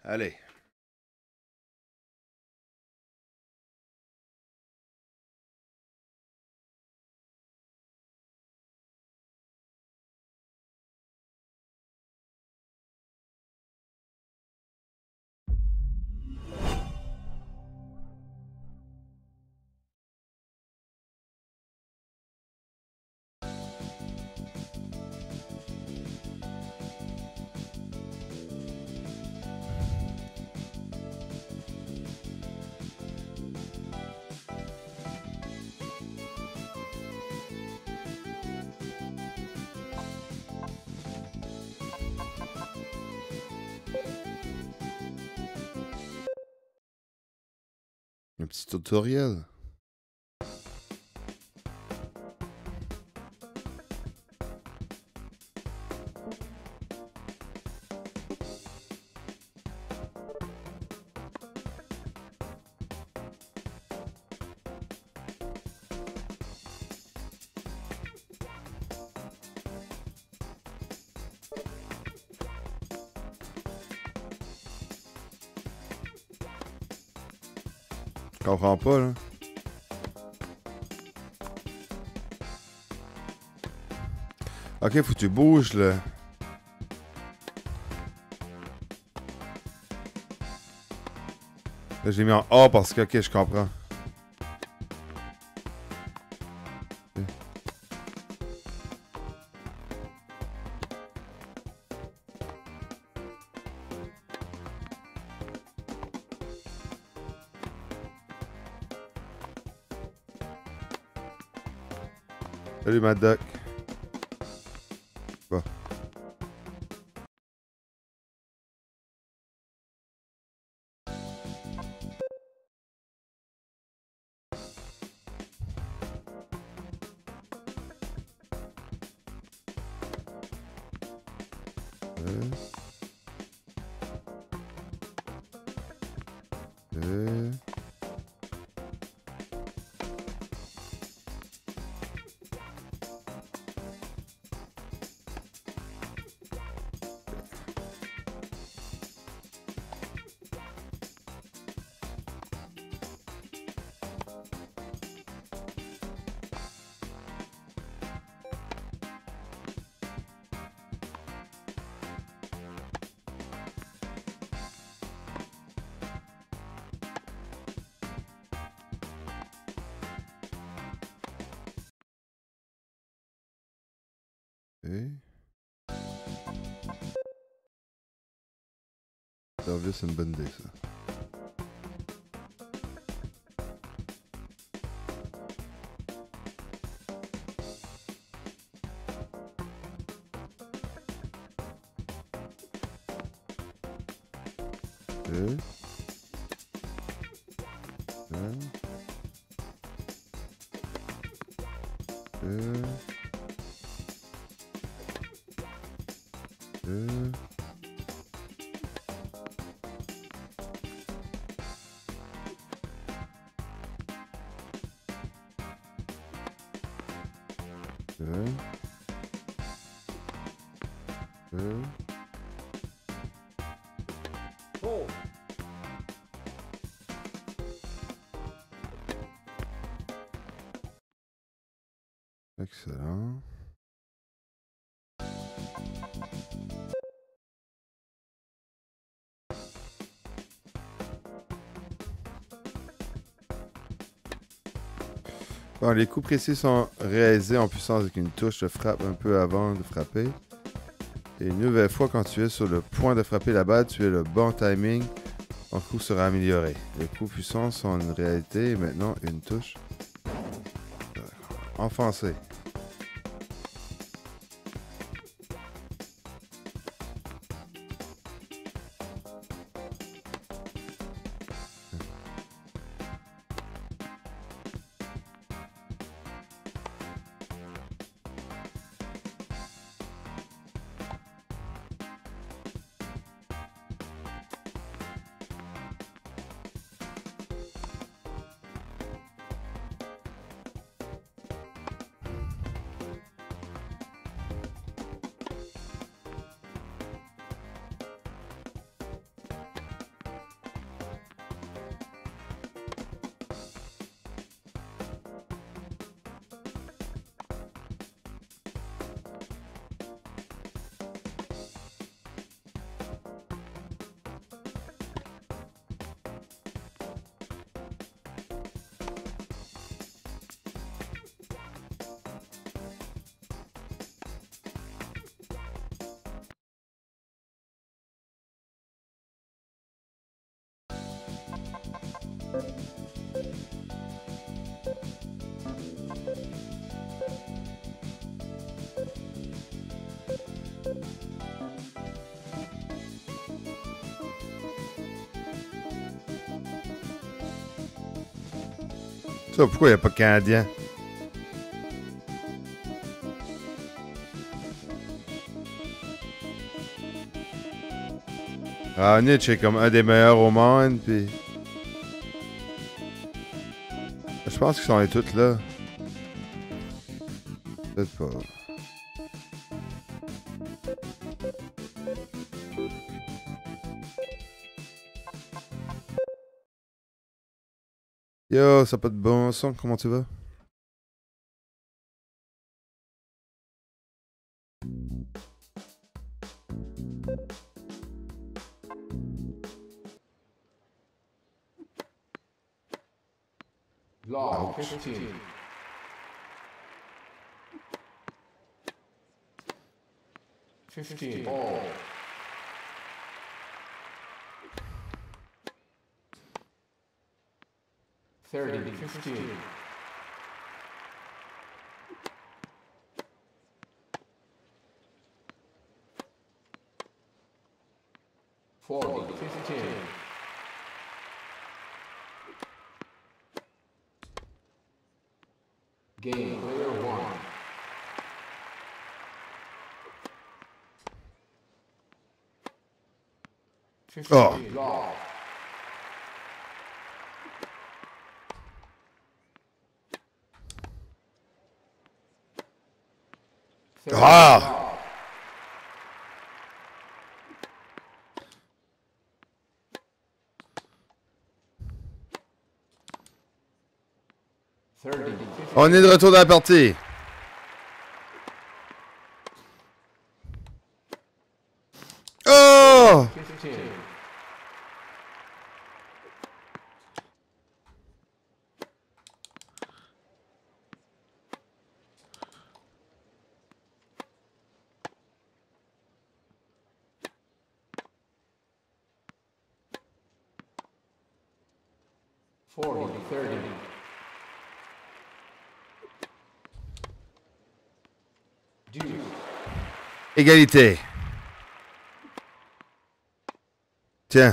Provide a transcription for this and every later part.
Allez. Un petit tutoriel. Je comprends pas, là. Ok, faut que tu bouges, là. Là, j'ai mis en A parce que, ok, je comprends. Salut, Mad Doc. Bon. Euh. Euh. Okay. C'est une bonne idée, ça. Okay. Oh. Excellent. Bon, les coups précis sont réalisés en puissance avec une touche de frappe un peu avant de frapper. Et une nouvelle fois, quand tu es sur le point de frapper la balle, tu as le bon timing. Ton coup sera amélioré. Les coups puissants sont une réalité et maintenant une touche enfoncée. Ça, pourquoi il n'y a pas de Canadien? Ah, Nietzsche est comme un des meilleurs au monde, puis... Je pense qu'ils sont les toutes là. Peut-être pas. Yo, ça n'a pas de bon son, comment tu vas? Law 15. 15 ball. Thirty 15. 40 15. Game player 1. Oh. Law. Ah! On est de retour dans la partie. Oh! 15. Forty 30. Deuce. Égalité. Tiens.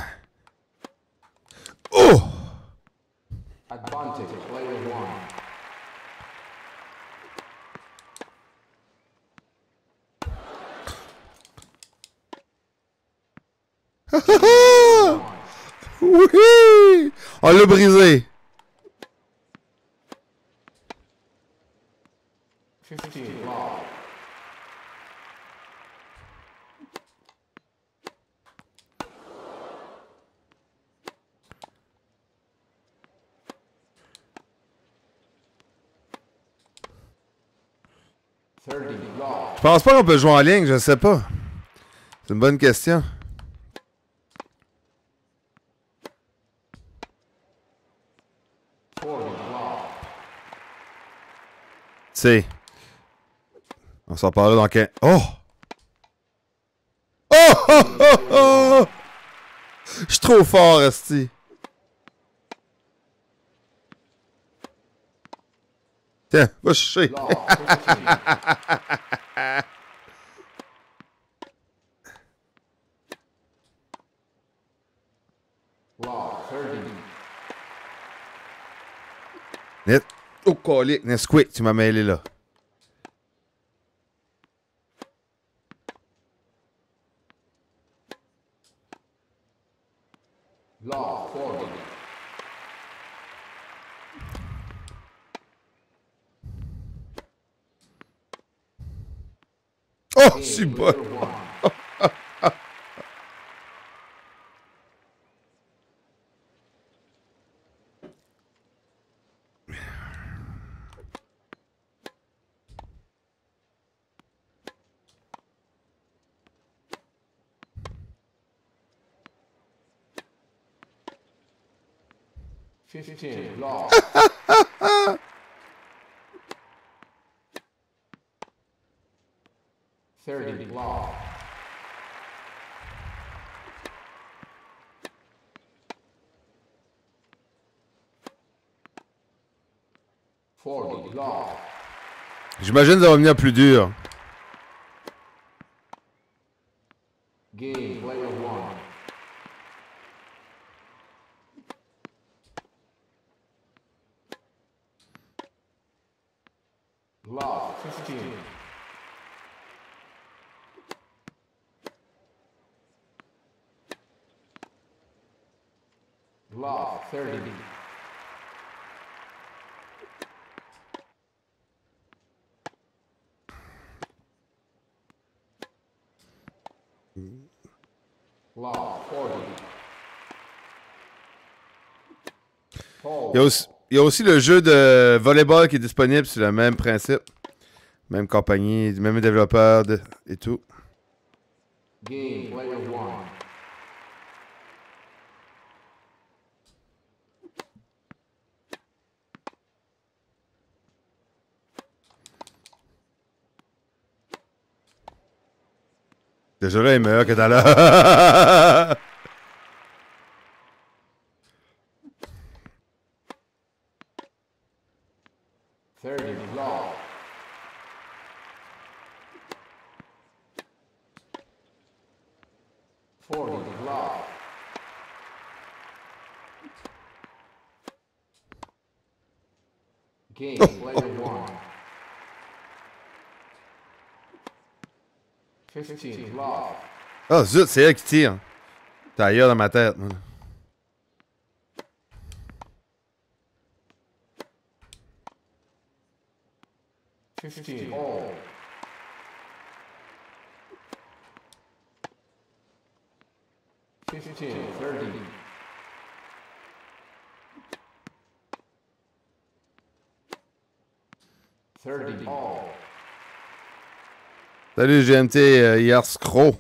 Oh! Advantage player 1. Oui! On l'a brisé. 15 law. Law. Je pense pas qu'on peut jouer en ligne, je sais pas. C'est une bonne question. C'est. On s'en parlera dans 15. Oh! Oh! Oh! Oh! Oh! Je suis trop fort, esti. Tiens, va chercher. Net. Oh, colique. Nesquik, tu m'as mêlé là. Law 40. Oh, c'est bon. Law. 30 law. Law. J'imagine que ça va venir plus dur. Game player 1. 15. Love 30. Love 40. Il y a aussi le jeu de volleyball qui est disponible sur le même principe. Même compagnie, même développeur et tout. Game player 1. Déjà là, il est meilleur que tout à l'heure. 30. Love. Love. Game player 1. 15. Love. Ah, zut, c'est elle qui tire. T'as ailleurs dans ma tête. Man. 15. All. 15. 30. All. Salut GMT, hier Scro.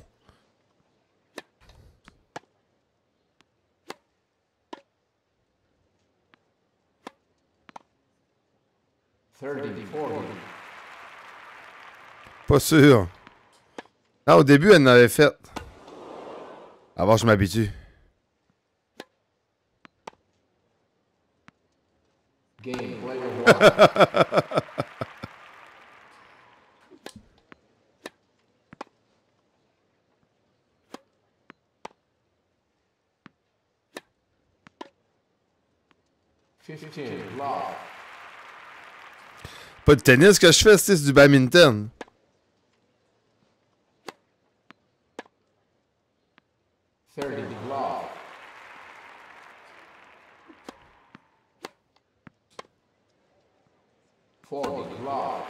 Pas sûr. Ah, au début, elle en avait fait. Avant, je m'habitue. Game player 1. 15. Love. Pas de tennis que je fais, c'est du badminton. 30. Love. 40. Love.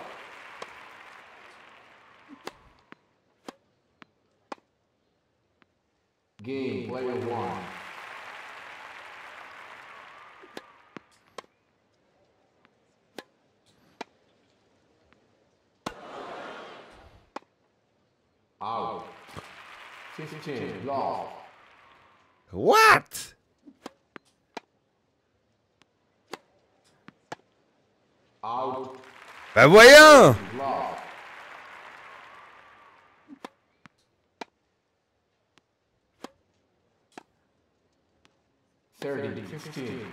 Game player 1. Out. 15. Love. What? Out. Ben voyons! Love. Thirty. 15.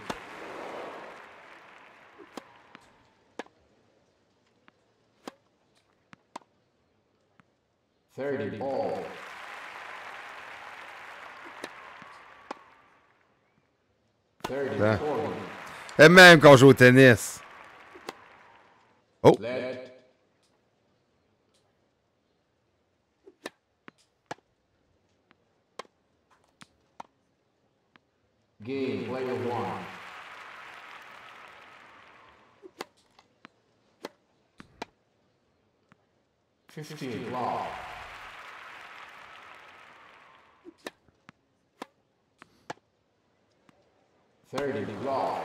All. 30. Ben. 40. Et même quand je joue au tennis. Oh! Let. Game player 1. Love. 30. Love.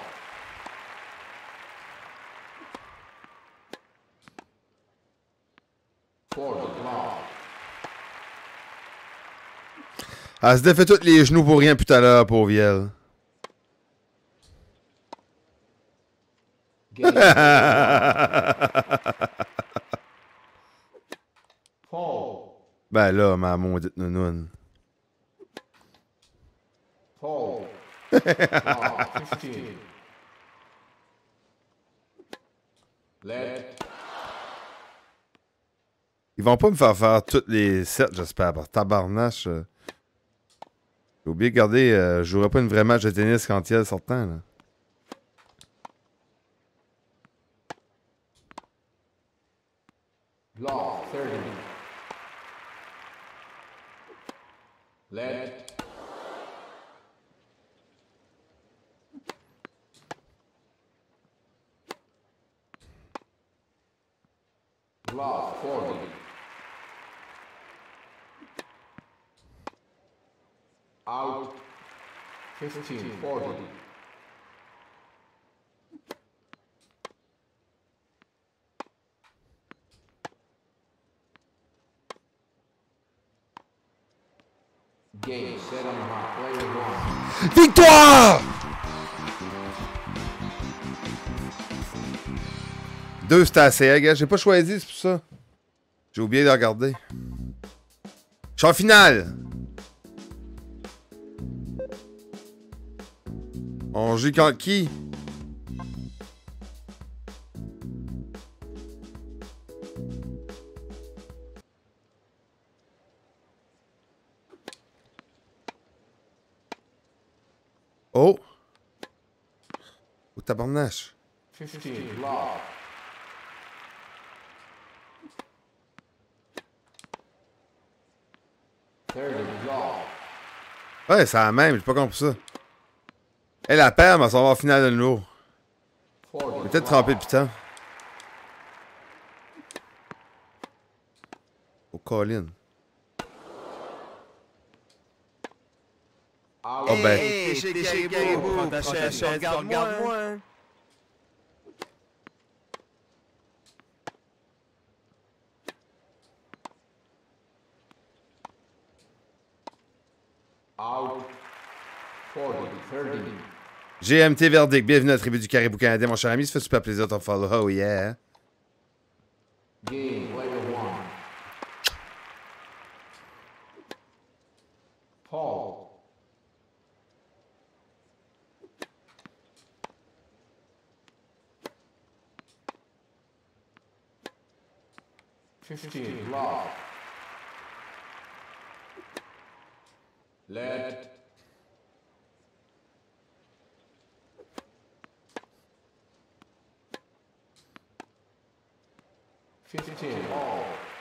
Love. Elle se défait tous les genoux pour rien tout à l'heure, pauvre Viel. Game. Paul. Ben là, ma maudite nounoune. Paul. 15. Let. Ils vont pas me faire tous les sets, j'espère. Par tabarnache. J'ai oublié de garder. Je jouerai pas une vraie match de tennis quand il y a le sortant, là. Block 30. Let. Block 40. Out 15, 40. Game set on the mark. Player one. Victoire! 2, c'était assez, hein, gars. J'ai pas choisi, c'est pour ça. J'ai oublié de regarder. Je suis en finale! On joue contre qui? Oh! Oh, tabarnache. 15, block. Block. Ouais, c'est la même, j'ai pas compris ça. Elle, la perd, mais on s'en va en finale de nouveau. J'ai peut-être trempé depuis temps. Oh, Colin. Oh ben. Hey, chez Caribou, prends ta chaise, regarde-moi. Out 40, 30. GMT Verdict, bienvenue à la tribu du Caribou canadien, mon cher ami. Ça fait super plaisir de te follow. Oh yeah. Game player one. Paul. Block. Let. All.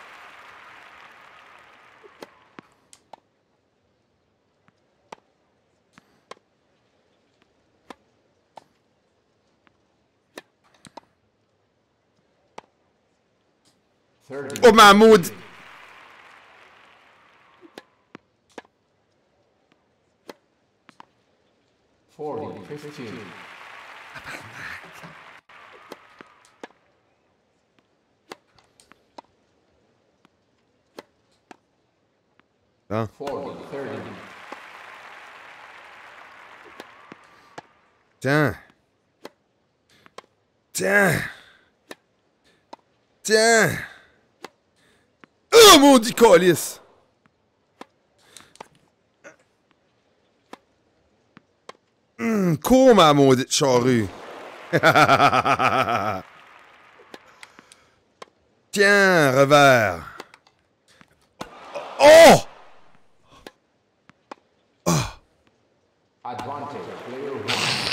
Oh, Mahmoud! Forty, 15. Hein? 40, 30. Tiens. Tiens. Tiens. Oh, maudit calice! Cours, ma maudite charrue. Tiens, revers. Oh! Advantage, player one.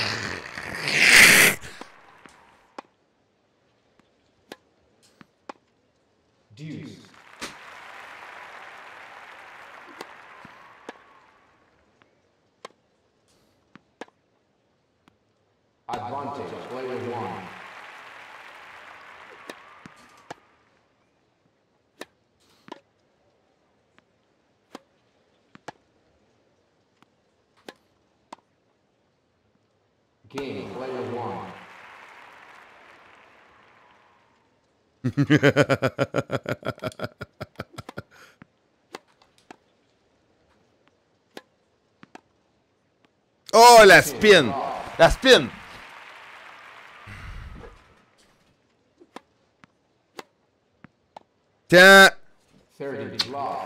Deuce. Advantage, player one. Game, player one. Oh, la spin! La spin! Tiens! 30, block.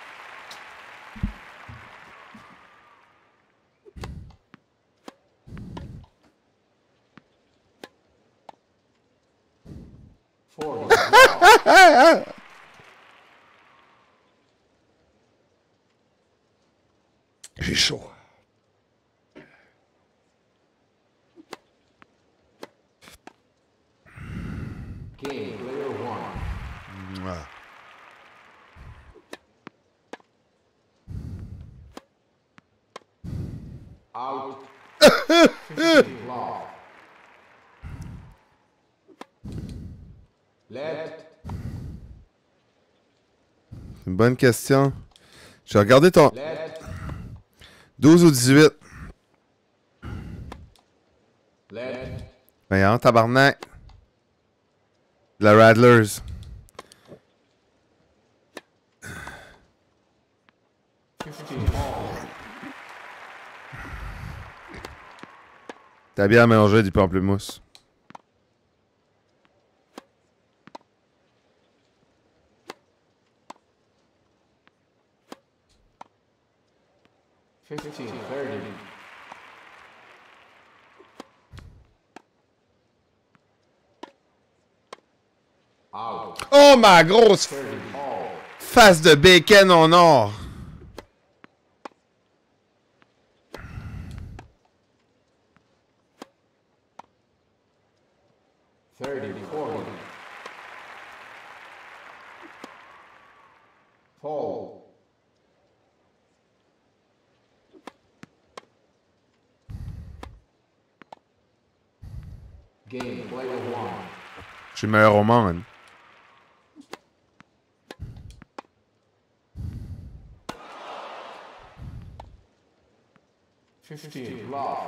J'ai chaud. Game, player one. Mouah. Out. 15 block. Let. Une bonne question. Je vais regarder ton Let. 12 ou 18. Let. Voyons, tabarnak. La Radlers. T'as bien mélangé du pamplemousse. Fifteen, 30. Out. Oh, ma grosse 30 all. face de bacon en or. Thirty, 40. Fold. Game, player one. Je suis meilleur au monde. Fifteen, block.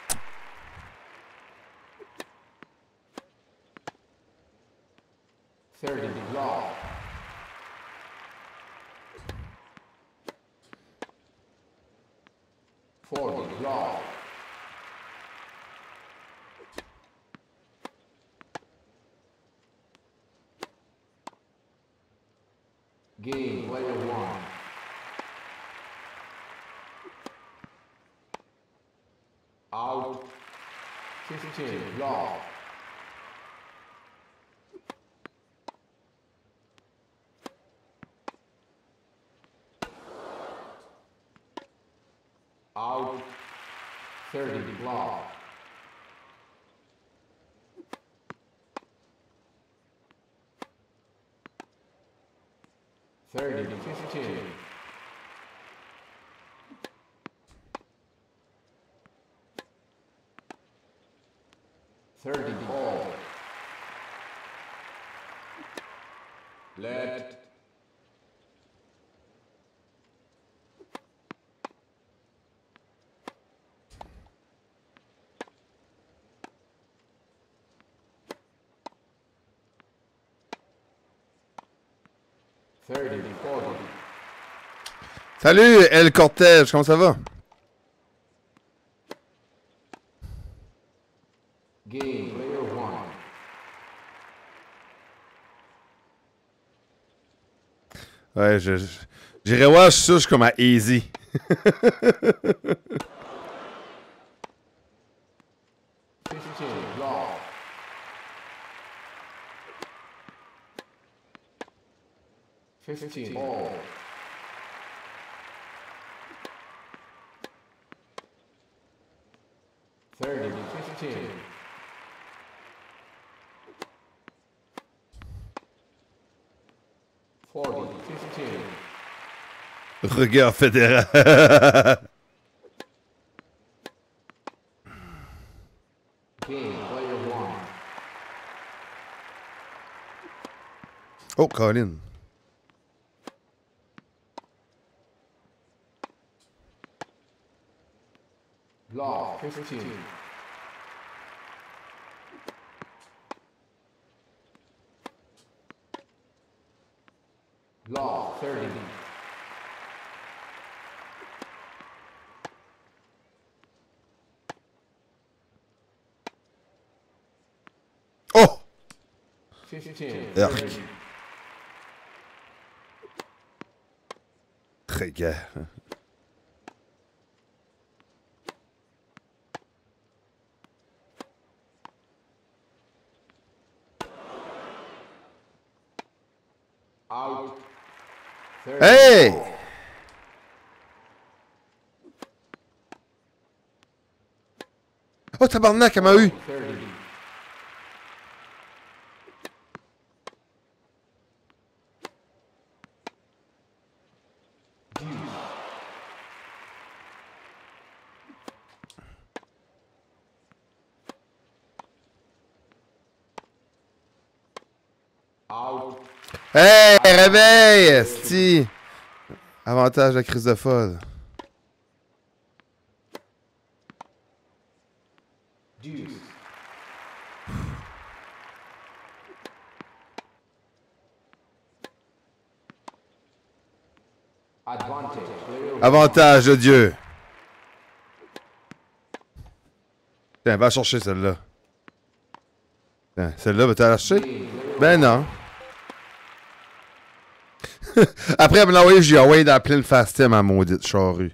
Thirty, block. Forty, block. Game, player one. Out. 15, block. Out. 30, block. Thirty, 15. Thirty, ball. Let. Thirty, 40. Salut, El Cortège, comment ça va? Game, player one. Ouais, j'irai voir, je suis sûr, je suis comme à Easy. Block. Fifteen, ball. Thirty, 15. Forty, 15. Regard fédéral. Game, player one. Oh, Colin. Block, 15. Block, 30. Oh! 15. Arc. 30. Regard. Out. 30. Hey! Oh, tabarnak, elle m'a eu! 30. Deuce. Hey, réveille, esti! Avantage de crise de folle. Deuce. Advantage. Player one. Avantage de Dieu. Tiens, va chercher celle-là. Tiens, celle-là, va-tu la chercher? Ben non. Après me l'envoyer, j'ai envoyé dans plein de fast ma maudite charrue.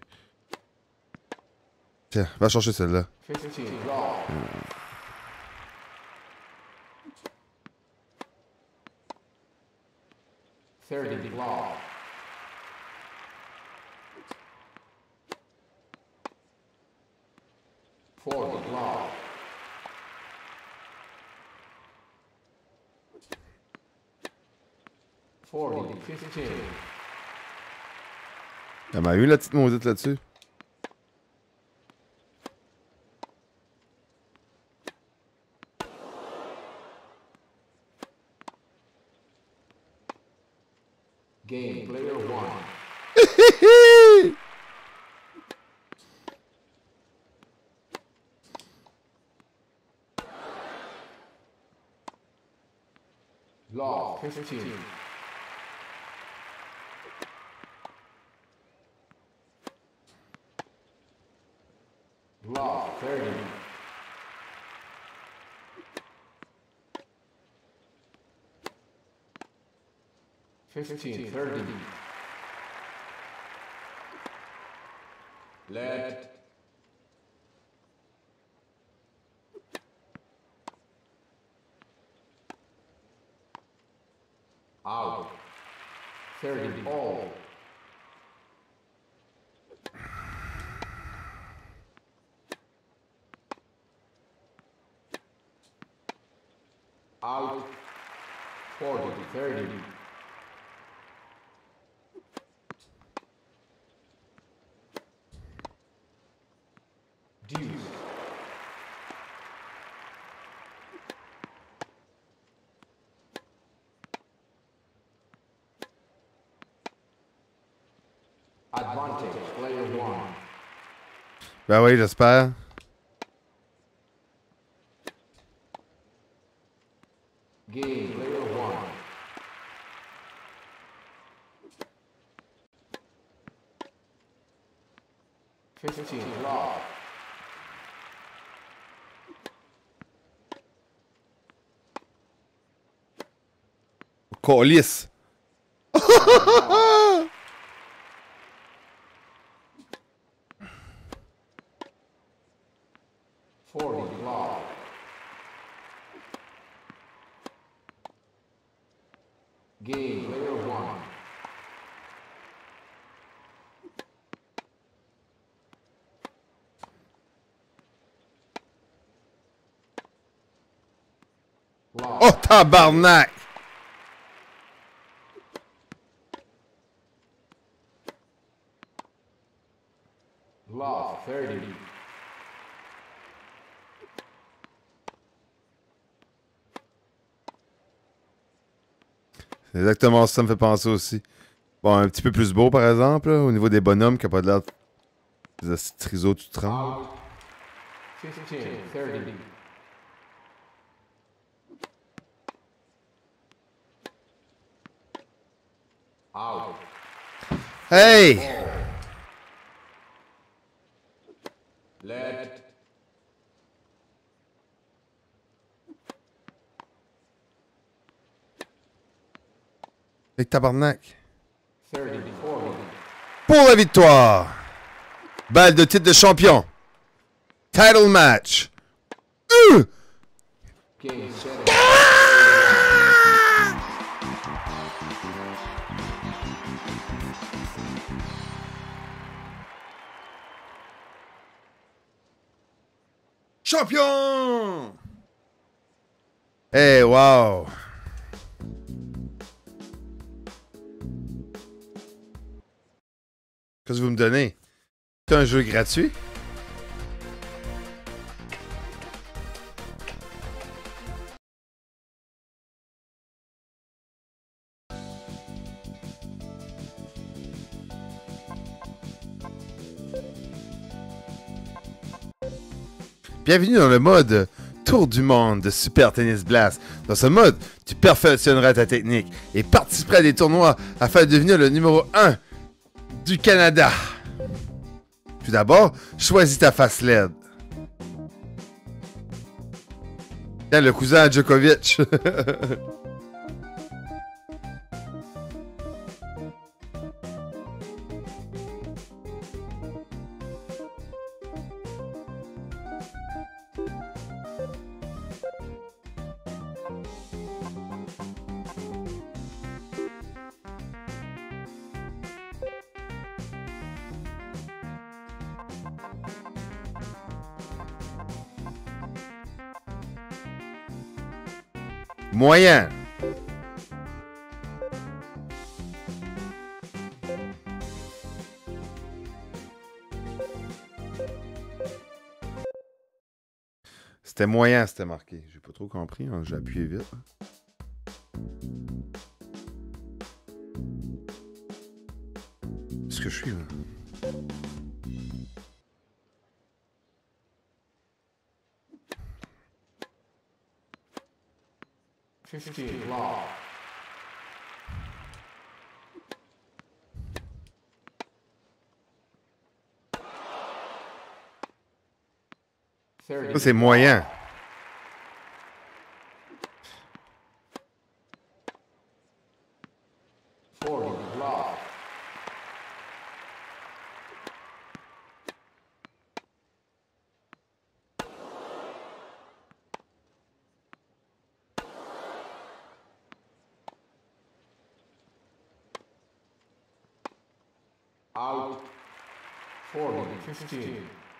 Tiens, va chercher celle-là. 15. Draw. Thirty. Draw. 40. Draw. 40. 15. Elle m'a eu la petite maudite là-dessus. Game. Player one. Law. 15. Law. 30. 15. 30. Let. Out. 30. All. Out. 40. 30. Deuce. Advantage. Player one. Ben oui, j'espère. Game. Player one. Fifteen. Draw. Colis. 40. Draw. Game. Player one. Law. Oh, tabarnak! Law. 30. C'est exactement ça, ça me fait penser aussi. Bon, un petit peu plus beau, par exemple, là, au niveau des bonhommes, qui n'a pas de l'air des trisos tout tremble. Out. 15. 30. Out. Hey! Let. Hey, tabarnak! 30. 40. Pour la victoire! Balle de titre de champion! Title match! Game. Set. Champion! Hey, wow! Qu'est-ce que vous me donnez? C'est un jeu gratuit? Bienvenue dans le mode Tour du monde de Super Tennis Blast. Dans ce mode, tu perfectionneras ta technique et participeras à des tournois afin de devenir le numéro 1 du Canada. Tout d'abord, choisis ta face LED. Tiens, le cousin à Djokovic. Moyen. C'était moyen, c'était marqué. J'ai pas trop compris, hein. J'ai appuyé vite. Est-ce que je suis là? Law. Ça, c'est moyen. Law. Out. 40-15.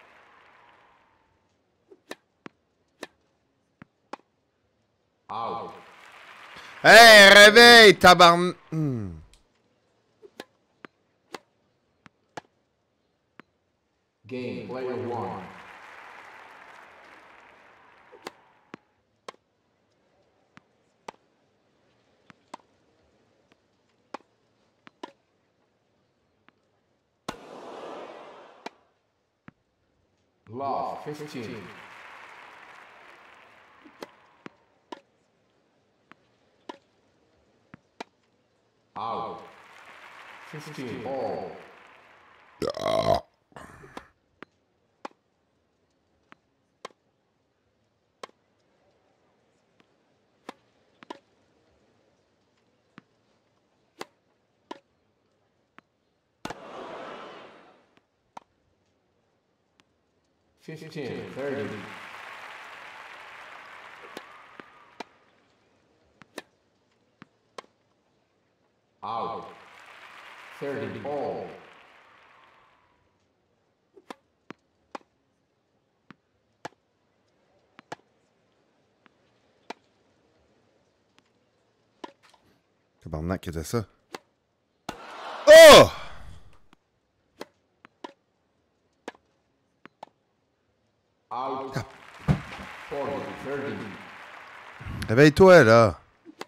Out. Hey, réveille, tabarn... Game player 1. Law 15. Out. 15 all. Fifteen, 30. Out. 30 all. Tabarnak, qu'était ça? Oh! Out. 40, 30. Réveille-toi, là.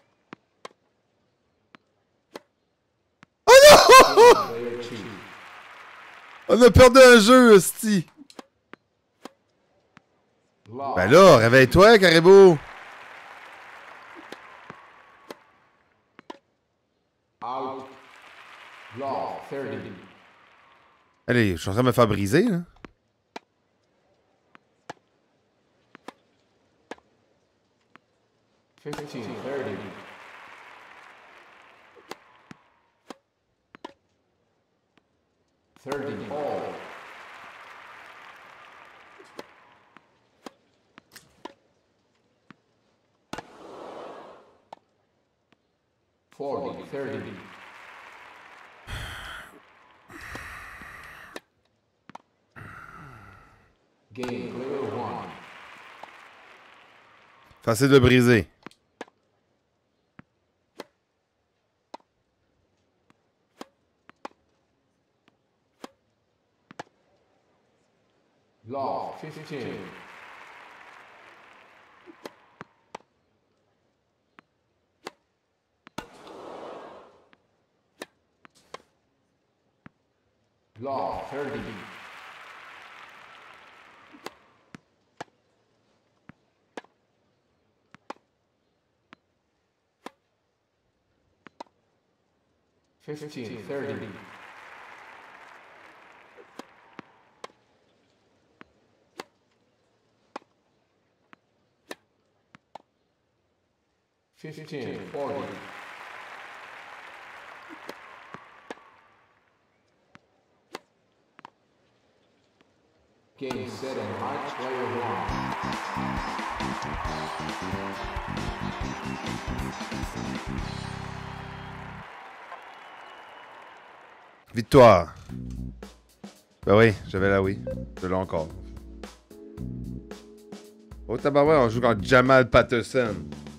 Player 2. On a perdu un jeu, hostie. Law. Ben là, réveille-toi, Caribou. Out. Law 30. Allez, je suis en train de me faire briser, là. Fifteen, 30. All. Forty, 30. Game player 1. Facile de briser. Law 15. Law 30. 15-30. Fifteen 40. Game set and match player one. Victoire. Ben oui, j'avais la oui. Je l'ai encore. Oh tabarouette, on joue contre Jamal Patterson.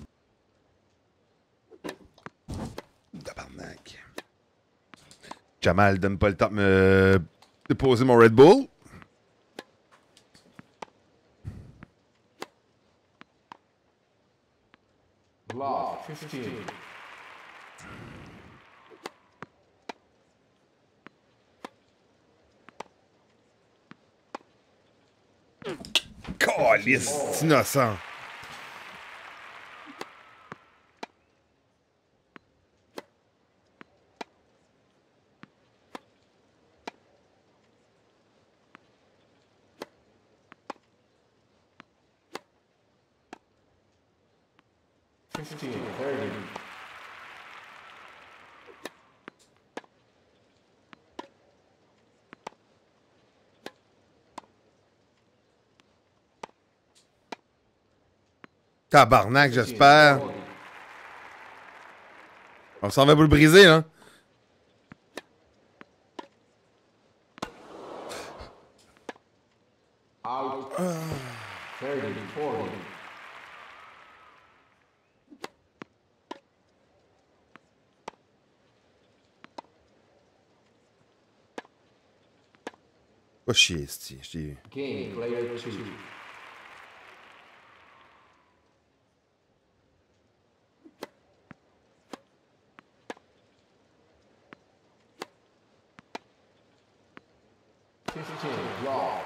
Tabarnak. Jamal, donne pas le temps de me déposer mon Red Bull. Law 15. Calice, c'est innocent. Fifteen 30. Tabarnak, j'espère. On s'en va pour le briser, hein. Out 30 40. Va chier, c'ti. Je t'ai eu. Game player two. Law.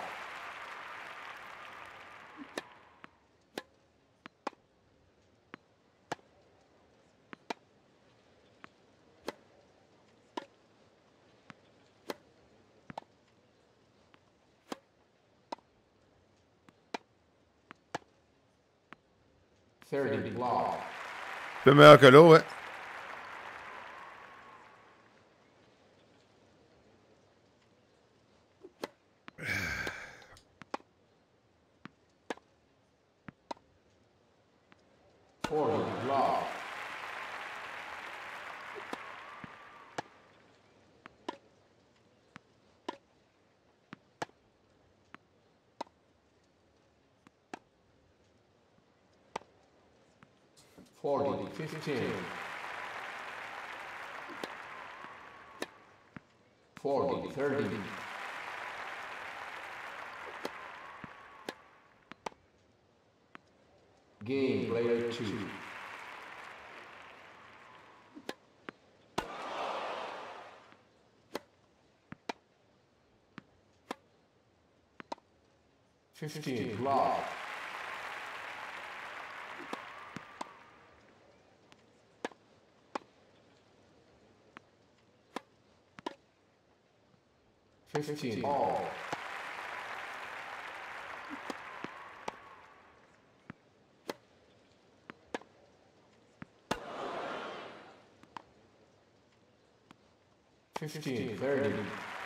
Thirty law. Un peu meilleur que l'autre, ouais. Law. 40 15. 40 30. Game player two. Fifteen law. Fifteen all. Fifteen 30.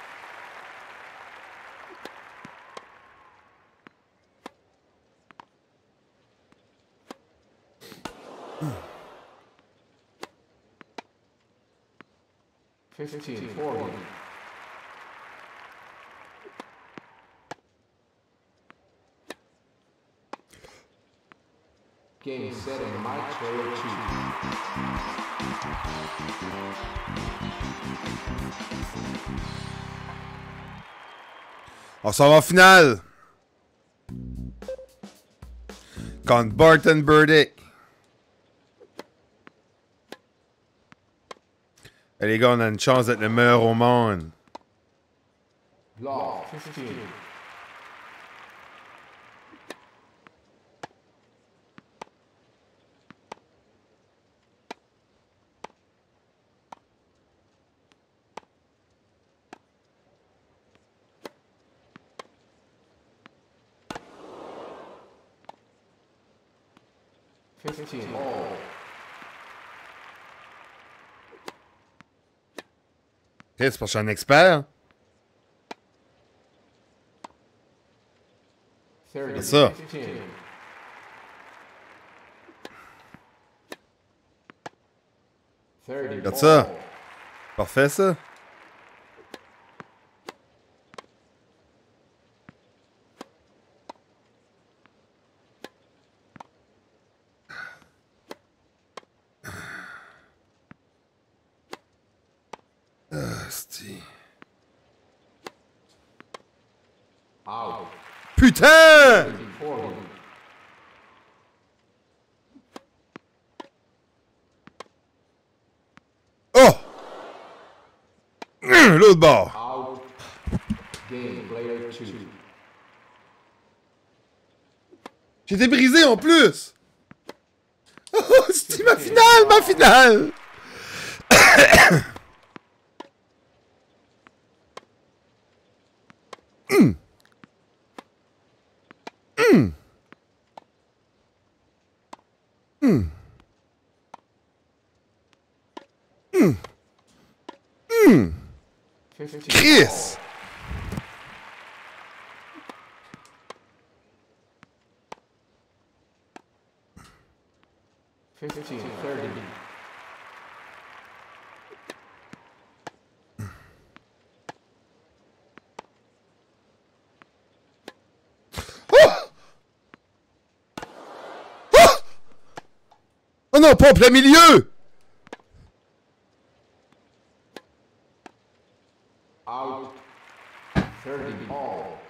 Fifteen 40. Game set and match player two. On s'en va en finale. Contre Barton Burdick. Et les gars, on a une chance d'être le meilleur au monde. Law 15. 15 all. C'est parce que je suis un expert. 30 C'est ça. 15. Regarde ça. Parfait, ça. Asti. Out. Putain! 40. Oh! L'autre bord. Out. Game player 2. J'étais brisé en plus! Oh, c'est ma finale, ma finale! Chris! Fifteen 30. Oh non, pas en plein milieu! Out. 30 all.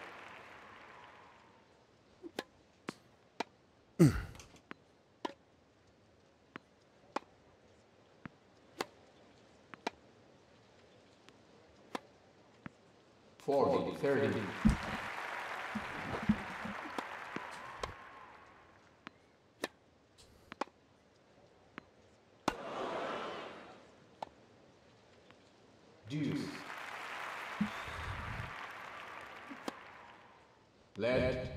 Forty 30. Deuce. Led.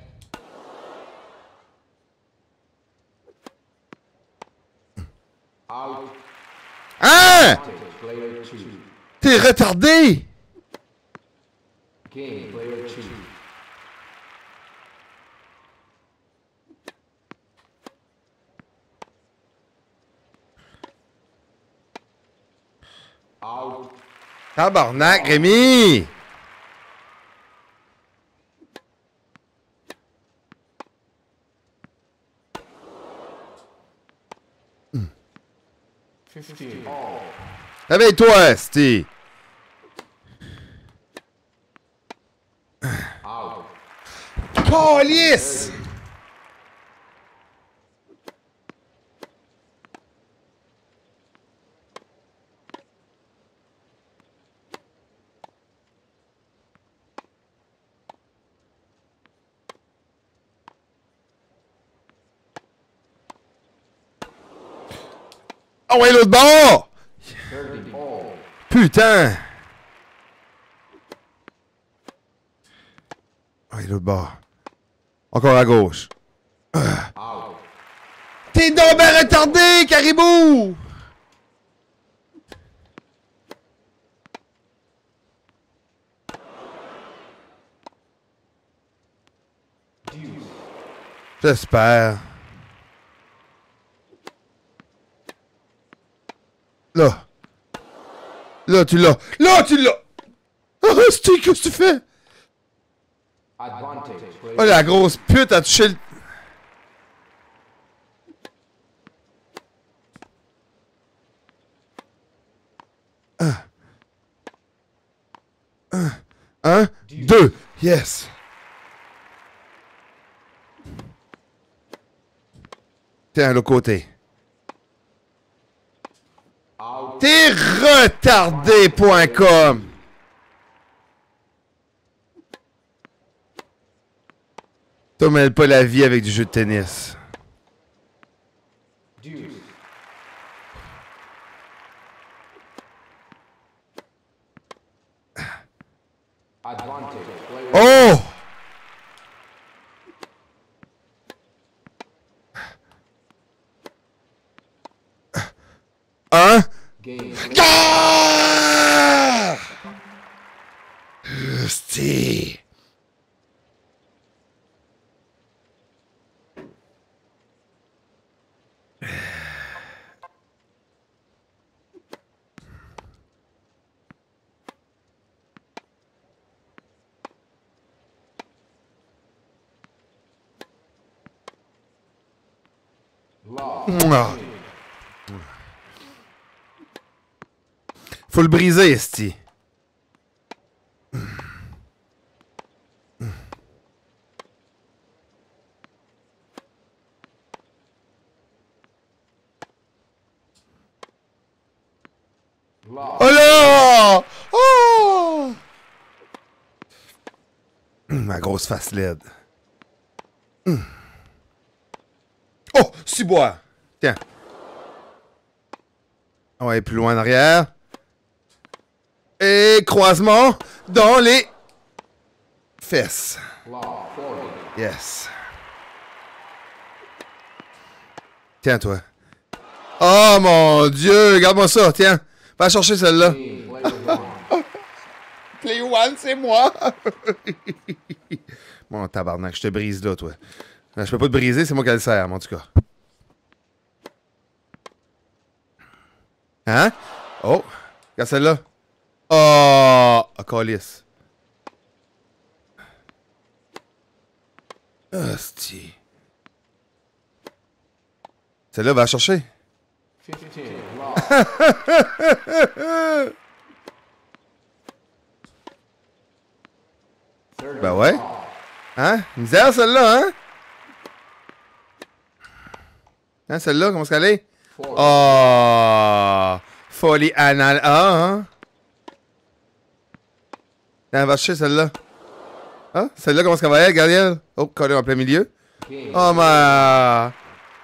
Out. Hein? Player 2. T'es retardé! Game player 2. Out. Tabarnak, Rémi! Fifteen all. Réveille-toi, Sti! Out. Police! Ah ouais, l'autre bord! 30 all. Putain! Ah ouais, l'autre bord. Encore à gauche. Out. T'es donc ben retardé, Caribou! Deuce. J'espère. Là. Là, tu l'as. Là, tu l'as! Oh, Sti, qu'est-ce que tu fais? Advantage. Oh, la grosse pute a touché le... Un, deux, yes. Tiens, l'autre côté. Out. T'es retardé.com. T'as mêle pas la vie avec du jeu de tennis. Deuce. Advantage. Player Oh! Game. Ah! Esti. Lost. Faut le briser, esti. Lost. Oh là! Oh! Ma grosse face laide. Oh! Ciboire! Tiens. On va aller plus loin en arrière. Et croisement dans les fesses. Lost. 40. Yes. Tiens, toi. Oh mon Dieu! Regarde-moi ça, tiens. Va chercher celle-là. Game. Player one. Play one, c'est moi! Bon, tabarnak, je te brise là, toi. Je peux pas te briser, c'est moi qui le sers, en tout cas. Hein? Oh! Regarde celle-là. Oh! Ah, calice. Hostie. Celle-là, va la chercher. 15. Lost. Ben ouais. Hein? Misère, celle-là, hein? Hein, celle-là, comment est-ce qu'elle est? 40. Oh! Folie anale. Ah, hein? Tiens, va chercher celle-là. Ah, celle-là, comment est-ce qu'elle va être, Gabriel? Oh, collé en plein milieu. Game. Oh, ma...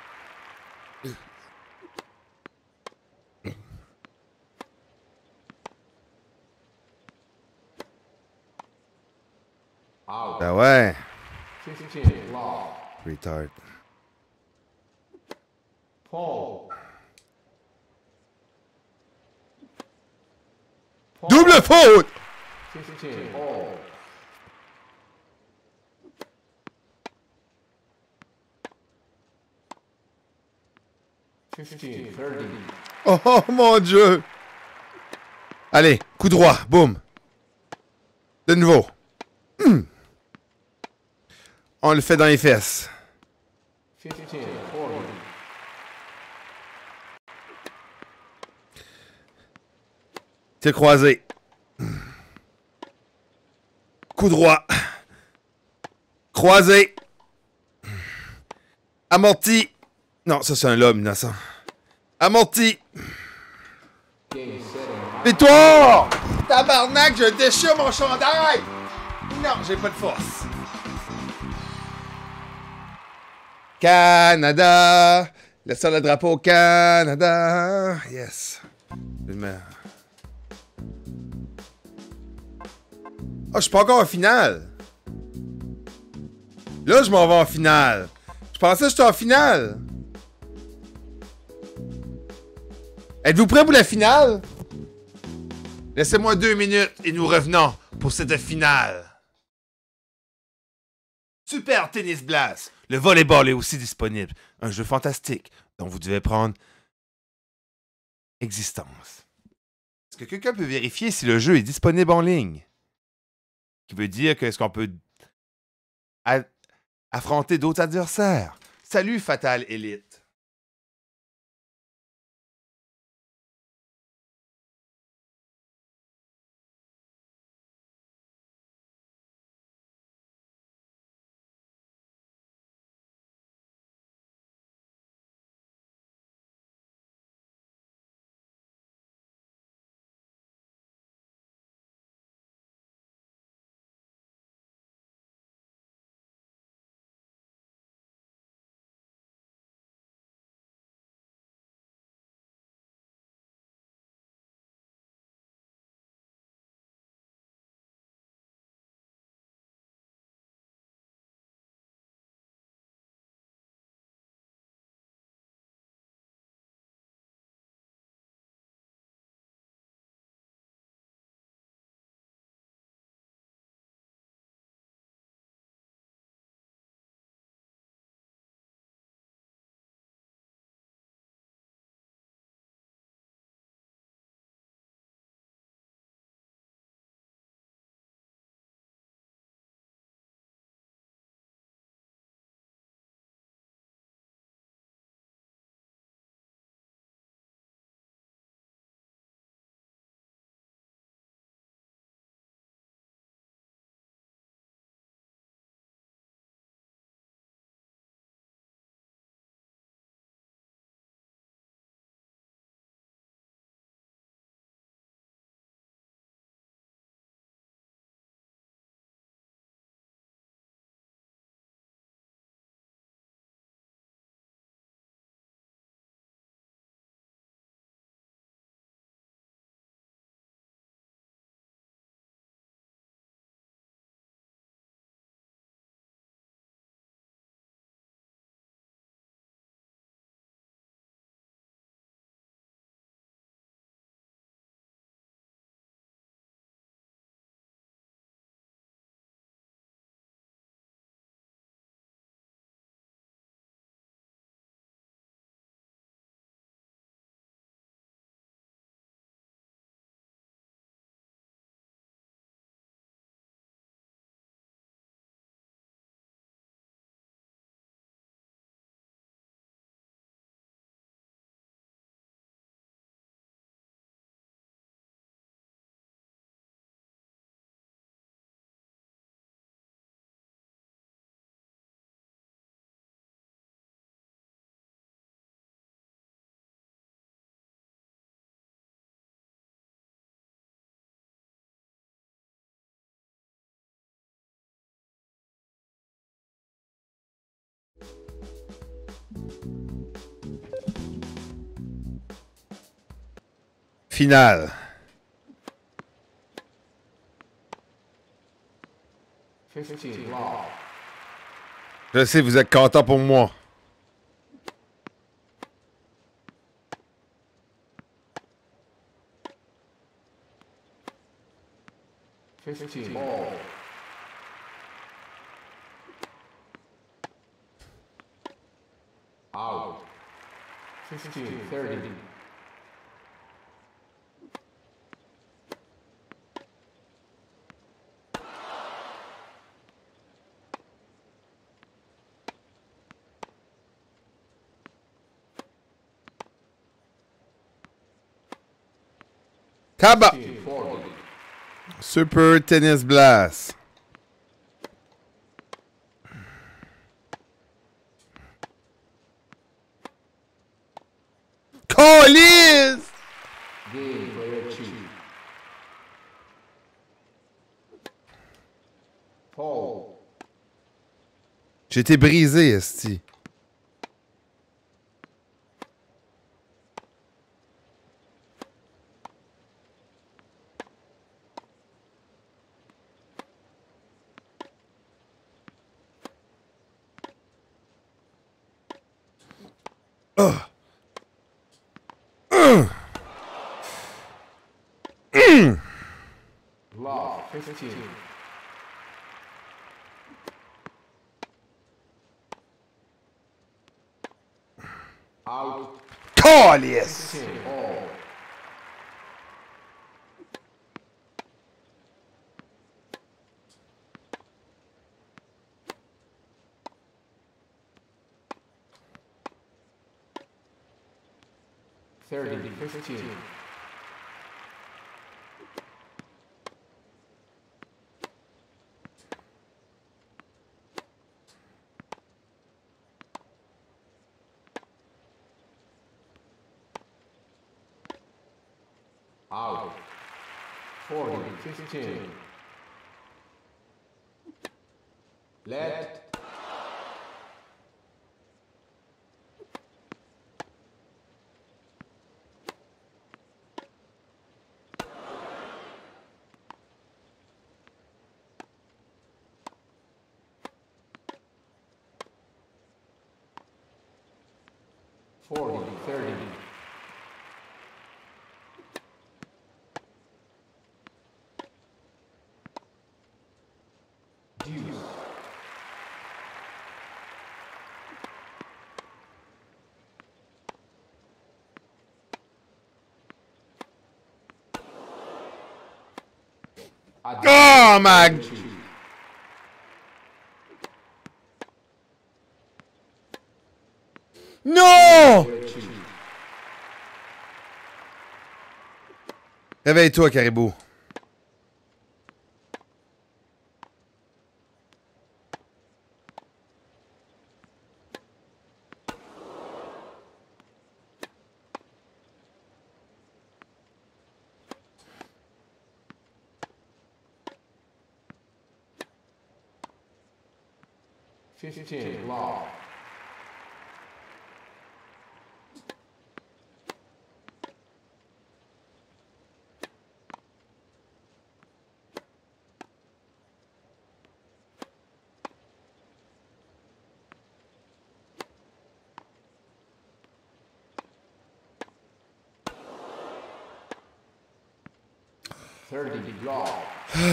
Out. Ben ouais. 15. Lost. Retard. Paul. Paul. Double faute! 15. Paul. Fifteen. 30. Oh, oh, mon Dieu! Allez, coup droit, boum. De nouveau. On le fait dans les fesses. 15. 40. Tir croisé. Coup droit. Croisé. Amorti. Non, ça c'est un lobe innocent. Amorti. Game. 7. Victoire! Tabarnak, je déchire mon chandail! Non, j'ai pas de force. Canada! Le sol le drapeau au Canada! Yes. Oh, je suis pas encore en finale. Là, je m'en vais en finale. Je pensais que j'étais en finale. Êtes-vous prêts pour la finale? Laissez-moi 2 minutes et nous revenons pour cette finale. Super Tennis Blast. Le volleyball est aussi disponible. Un jeu fantastique dont vous devez prendre existence. Est-ce que quelqu'un peut vérifier si le jeu est disponible en ligne? Qui veut dire que est-ce qu'on peut affronter d'autres adversaires? Salut Fatal Elite. Finale. 15 love. Je sais, vous êtes content pour moi. Ball. Out. 30. Tabac. 40. Super Tennis Blast. Colise! Game player 2. Paul. J'ai été brisé, esti. Love. 15. Out. Colise! 10 all. Thirty. 15. Out. 40. 15. Let. Forty. 30. Deuce. Oh my... Non! Réveille-toi, Caribou. Law. Law.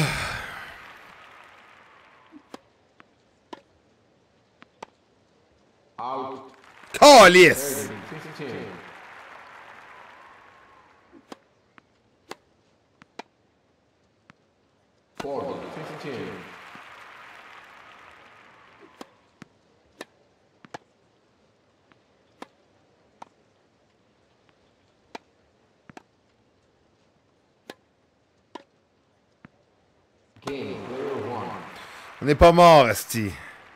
Out. Calice! 15. Forward. 15. Game player 1. On n'est pas mort, esti.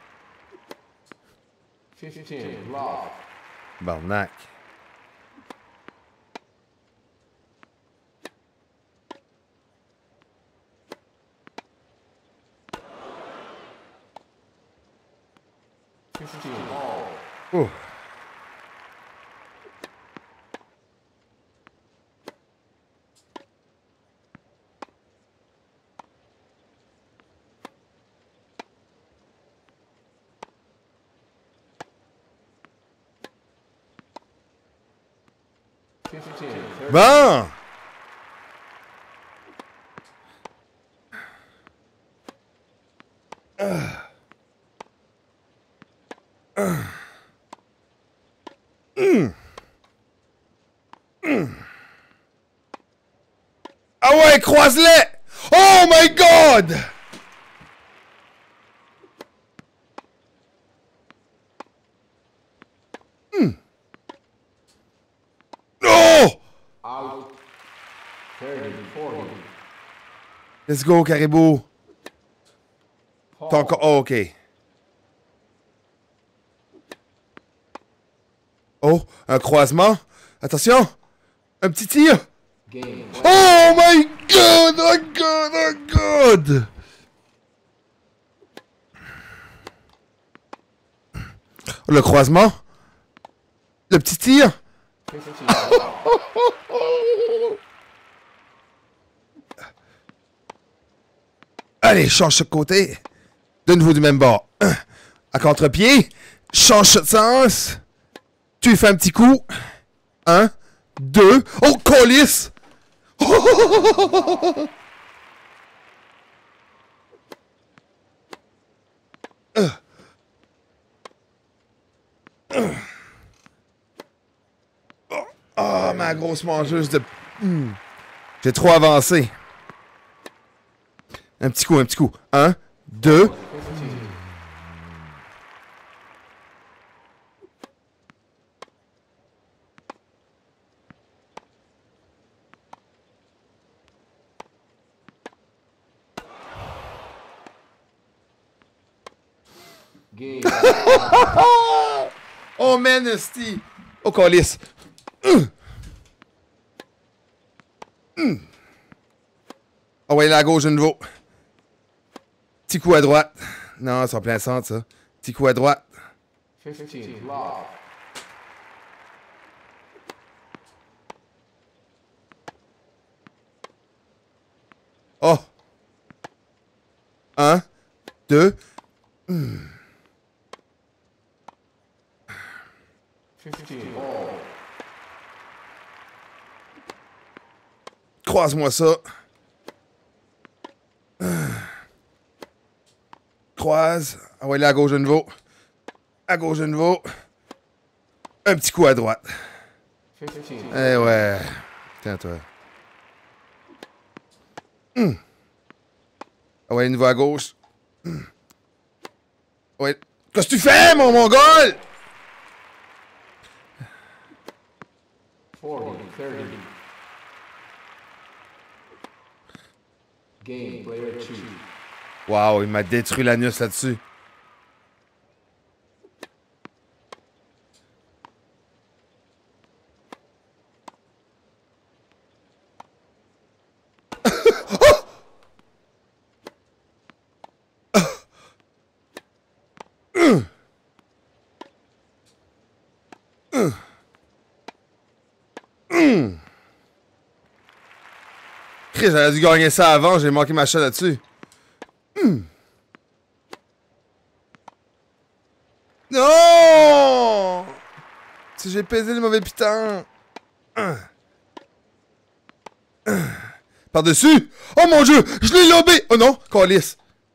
15. Love. Barnac. All. Ouh. Bon! Ah ouais, croise-les! Oh my god! Oh! Out. 30, 40. Let's go, Caribou. T'as encore... Oh, OK. Oh, un croisement. Attention! Un petit tir! Game. Oh my god! Oh god! Oh god! Le croisement. Le petit tir. 15. Allez, change de côté. De nouveau du même bord. À contre-pied. Change de sens. Tu fais un petit coup. 1, 2. Oh, colis! Oh, ma grosse mangeuse de... J'ai trop avancé. Un petit coup, un petit coup. 1, 2. Game. Oh, man, esti. Oh, colis. Oh, ouais, là, à gauche de nouveau. Petit coup à droite. Non, c'est en plein centre, ça. Petit coup à droite. 15. Lock. Oh. 1, 2. 15. Ball. Croise-moi ça. Croise. Ah ouais, là, à gauche de nouveau. À gauche de nouveau. Un petit coup à droite. 15. Eh ouais. Tiens-toi. Ah ouais, une voix à gauche. Ouais. Qu'est-ce que tu fais, mon mongol? 40, 30. Game. Player 2. Wow, il m'a détruit l'anus là-dessus. Chris, j'aurais dû gagner ça avant, j'ai manqué ma shot là-dessus. Non! Si j'ai pesé le mauvais putain. Par-dessus! Oh mon dieu! Je l'ai lobé! Oh non! Calice!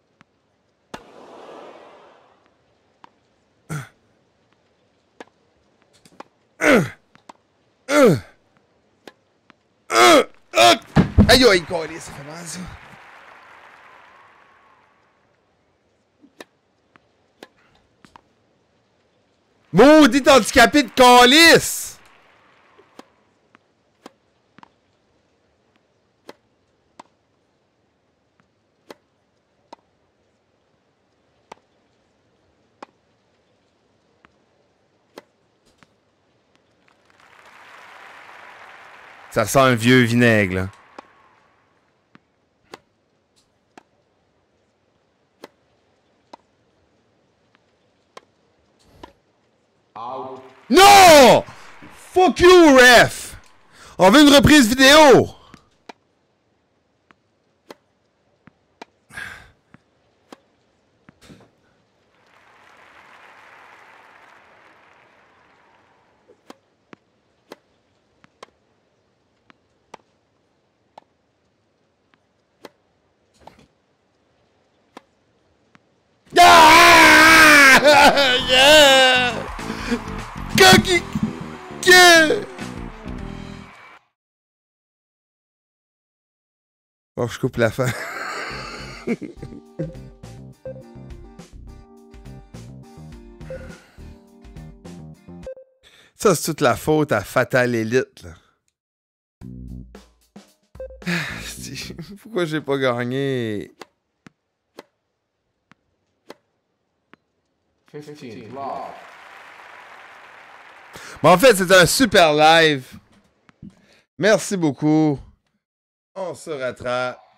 Aïe aïe, calice, ça fait mal ça. Maudit handicapé de calice! Ça sent un vieux vinaigre, là. Out. Non! Fuck you, ref! On veut une reprise vidéo! Oh, je coupe la fin. Ça, c'est toute la faute à Fatal Elite, là. Pourquoi j'ai pas gagné? 15 block. Mais en fait, c'était un super live. Merci beaucoup. On se rattrape.